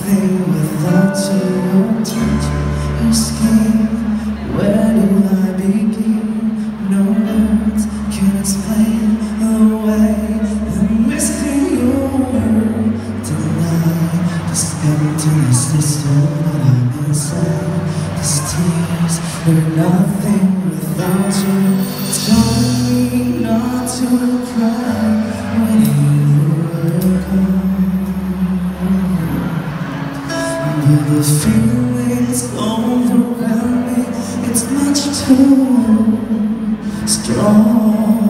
nothing without your touch, your skin. Where do I begin? No words can explain the way I'm missing you tonight. This emptiness is all that I'm inside. These tears are nothing without you. Told me not to cry when you were gone, but the feelings overwhelm me. It's much too strong.